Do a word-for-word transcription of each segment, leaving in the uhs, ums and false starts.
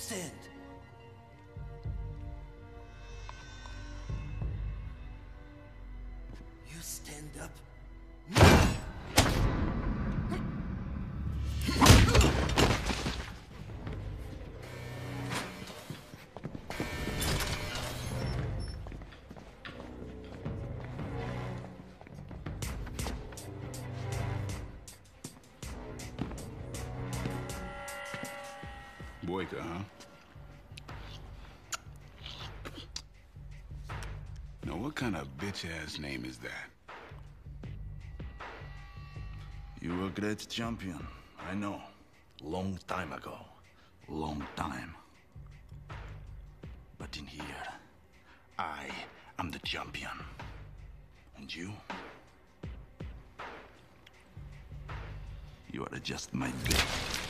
Stand. You stand up. Boyka, huh? Now, what kind of bitch-ass name is that? You were a great champion, I know. Long time ago. Long time. But in here, I am the champion. And you? You are just my bitch.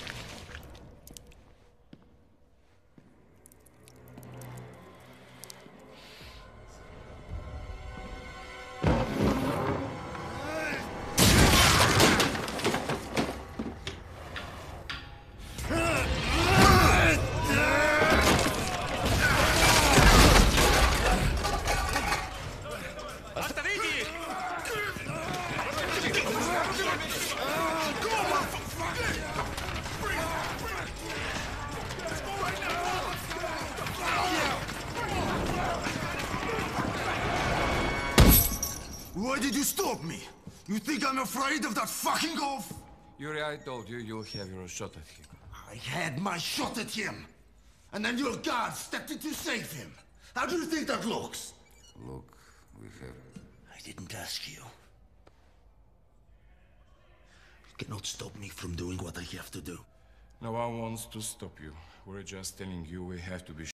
Why did you stop me? You think I'm afraid of that fucking oaf? Yuri, I told you you'll have your shot at him. I had my shot at him. And then your guard stepped in to save him. How do you think that looks? Look, we have... I didn't ask you. You cannot stop me from doing what I have to do. No one wants to stop you. We're just telling you we have to be